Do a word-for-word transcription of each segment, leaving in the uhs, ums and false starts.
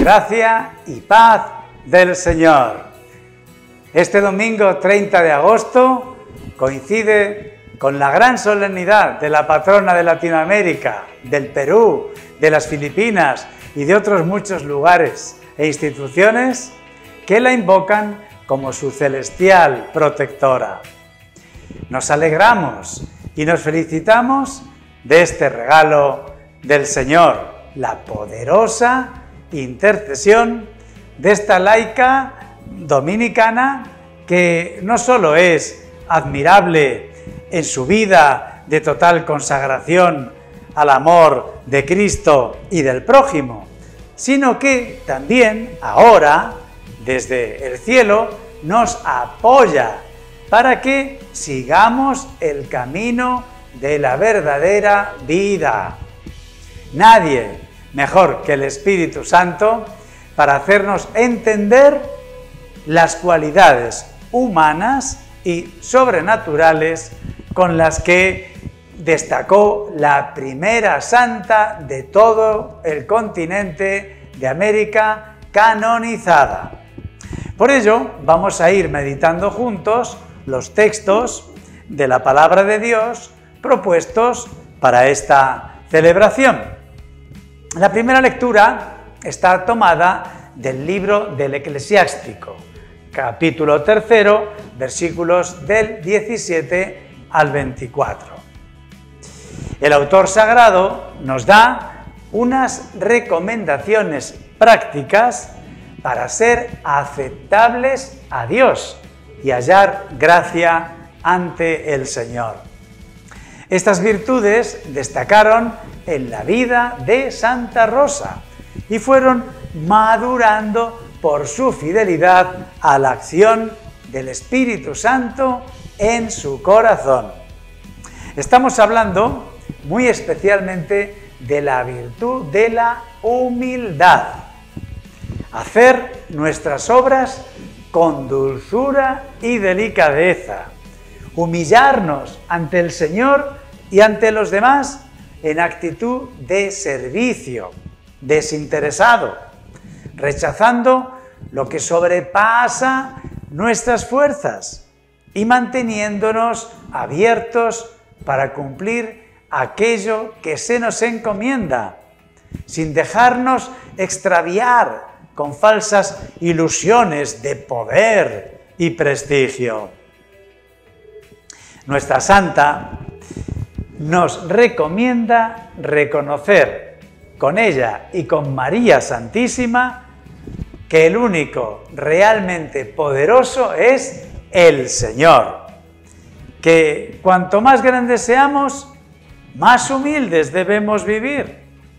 Gracia y paz del Señor. Este domingo treinta de agosto coincide con la gran solemnidad de la patrona de Latinoamérica, del Perú, de las Filipinas y de otros muchos lugares e instituciones que la invocan como su celestial protectora. Nos alegramos y nos felicitamos de este regalo del Señor, la poderosa intercesión de esta laica dominicana que no solo es admirable en su vida de total consagración al amor de Cristo y del prójimo, sino que también ahora, desde el cielo, nos apoya para que sigamos el camino de la verdadera vida. Nadie mejor que el Espíritu Santo para hacernos entender las cualidades humanas y sobrenaturales con las que destacó la primera santa de todo el continente de América canonizada. Por ello, vamos a ir meditando juntos los textos de la Palabra de Dios propuestos para esta celebración. La primera lectura está tomada del libro del Eclesiástico, capítulo tercero, versículos del diecisiete al veinticuatro. El autor sagrado nos da unas recomendaciones prácticas para ser aceptables a Dios y hallar gracia ante el Señor. Estas virtudes destacaron en la vida de Santa Rosa y fueron madurando por su fidelidad a la acción del Espíritu Santo en su corazón. Estamos hablando muy especialmente de la virtud de la humildad. Hacer nuestras obras con dulzura y delicadeza. Humillarnos ante el Señor y ante los demás en actitud de servicio, desinteresado, rechazando lo que sobrepasa nuestras fuerzas y manteniéndonos abiertos para cumplir aquello que se nos encomienda, sin dejarnos extraviar con falsas ilusiones de poder y prestigio. Nuestra santa nos recomienda reconocer con ella y con María Santísima que el único realmente poderoso es el Señor, que cuanto más grandes seamos, más humildes debemos vivir.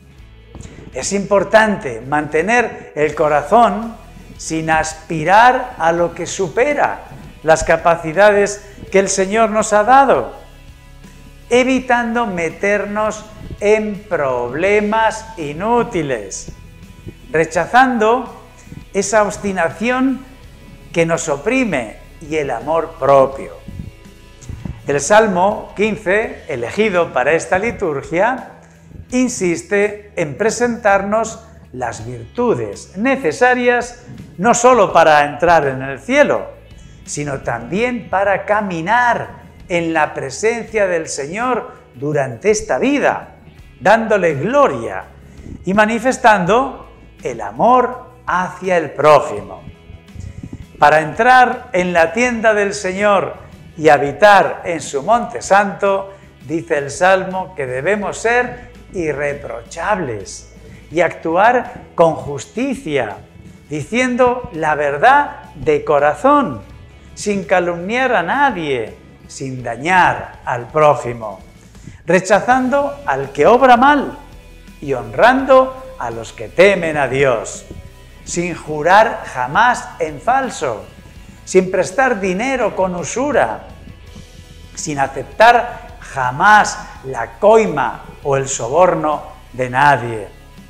Es importante mantener el corazón sin aspirar a lo que supera las capacidades que el Señor nos ha dado, evitando meternos en problemas inútiles, rechazando esa obstinación que nos oprime y el amor propio. El Salmo quince, elegido para esta liturgia, insiste en presentarnos las virtudes necesarias no solo para entrar en el cielo, sino también para caminar en la presencia del Señor durante esta vida, dándole gloria y manifestando el amor hacia el prójimo. Para entrar en la tienda del Señor y habitar en su monte santo, dice el Salmo que debemos ser irreprochables y actuar con justicia, diciendo la verdad de corazón, sin calumniar a nadie, sin dañar al prójimo, rechazando al que obra mal y honrando a los que temen a Dios, sin jurar jamás en falso, sin prestar dinero con usura, sin aceptar jamás la coima o el soborno de nadie.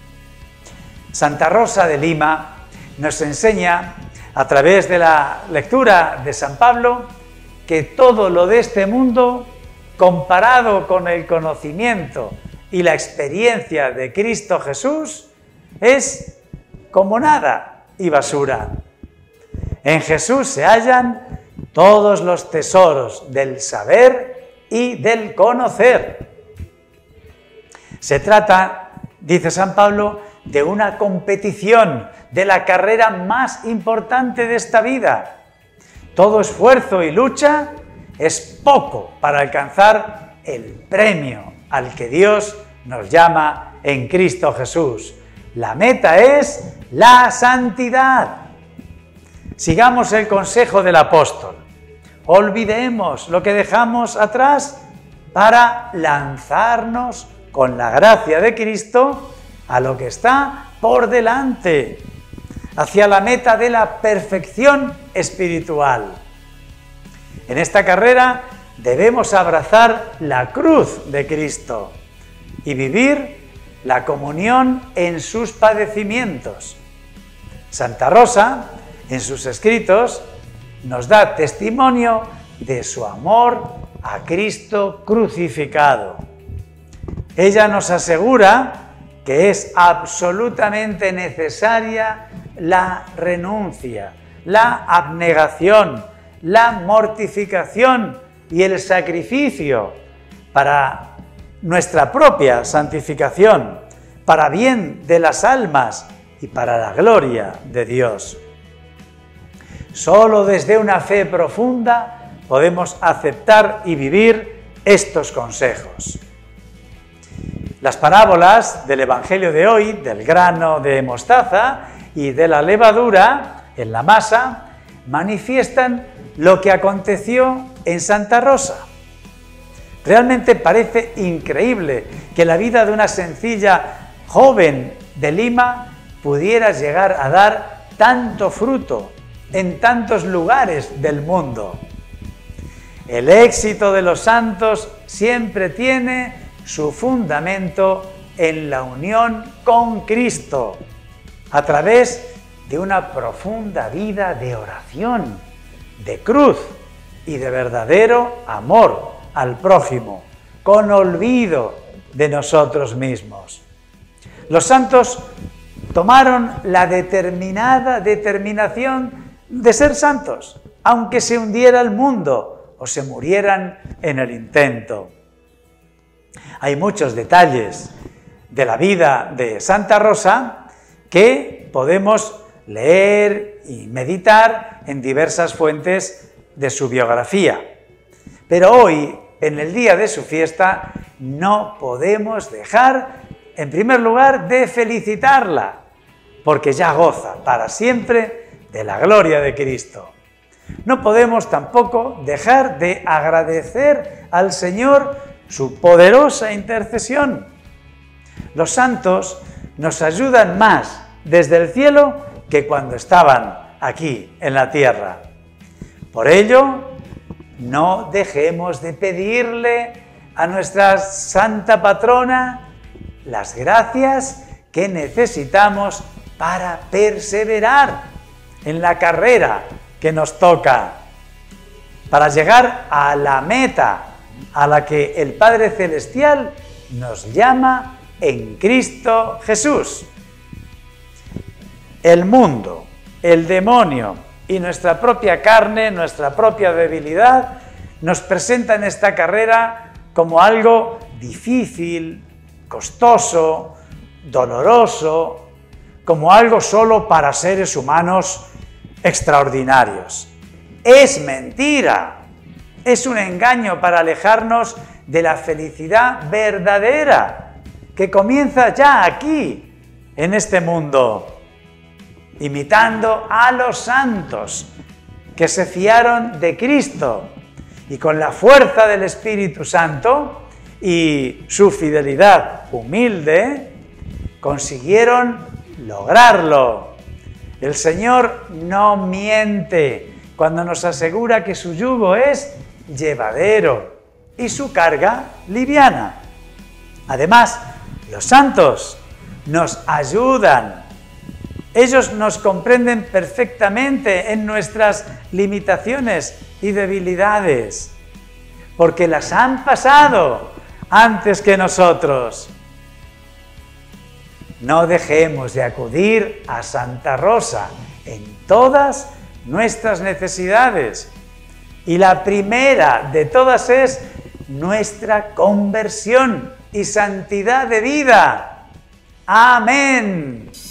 Santa Rosa de Lima nos enseña, a través de la lectura de San Pablo, que todo lo de este mundo, comparado con el conocimiento y la experiencia de Cristo Jesús, es como nada y basura. En Jesús se hallan todos los tesoros del saber y del conocer. Se trata, dice San Pablo, de una competición, de la carrera más importante de esta vida. Todo esfuerzo y lucha es poco para alcanzar el premio al que Dios nos llama en Cristo Jesús. La meta es la santidad. Sigamos el consejo del apóstol. Olvidemos lo que dejamos atrás para lanzarnos con la gracia de Cristo a lo que está por delante, hacia la meta de la perfección espiritual. En esta carrera debemos abrazar la cruz de Cristo y vivir la comunión en sus padecimientos. Santa Rosa, en sus escritos, nos da testimonio de su amor a Cristo crucificado. Ella nos asegura que es absolutamente necesaria la renuncia, la abnegación, la mortificación y el sacrificio para nuestra propia santificación, para bien de las almas y para la gloria de Dios. Solo desde una fe profunda podemos aceptar y vivir estos consejos. Las parábolas del Evangelio de hoy, del grano de mostaza y de la levadura en la masa, manifiestan lo que aconteció en Santa Rosa. Realmente parece increíble que la vida de una sencilla joven de Lima pudiera llegar a dar tanto fruto en tantos lugares del mundo. El éxito de los santos siempre tiene su fundamento en la unión con Cristo, a través de una profunda vida de oración, de cruz y de verdadero amor al prójimo, con olvido de nosotros mismos. Los santos tomaron la determinada determinación de ser santos, aunque se hundiera el mundo o se murieran en el intento. Hay muchos detalles de la vida de Santa Rosa que podemos leer y meditar en diversas fuentes de su biografía. Pero hoy, en el día de su fiesta, no podemos dejar, en primer lugar, de felicitarla, porque ya goza para siempre de la gloria de Cristo. No podemos tampoco dejar de agradecer al Señor su poderosa intercesión. Los santos nos ayudan más desde el cielo que cuando estaban aquí en la tierra. Por ello, no dejemos de pedirle a nuestra santa patrona las gracias que necesitamos para perseverar en la carrera que nos toca, para llegar a la meta a la que el Padre Celestial nos llama en Cristo Jesús. El mundo, el demonio y nuestra propia carne, nuestra propia debilidad, nos presentan esta carrera como algo difícil, costoso, doloroso, como algo solo para seres humanos extraordinarios. Es mentira, es un engaño para alejarnos de la felicidad verdadera que comienza ya aquí, en este mundo, imitando a los santos que se fiaron de Cristo y con la fuerza del Espíritu Santo y su fidelidad humilde consiguieron lograrlo. El Señor no miente cuando nos asegura que su yugo es llevadero y su carga liviana. Además, los santos nos ayudan. Ellos nos comprenden perfectamente en nuestras limitaciones y debilidades, porque las han pasado antes que nosotros. no dejemos de acudir a Santa Rosa en todas nuestras necesidades. Y la primera de todas es nuestra conversión y santidad de vida. Amén.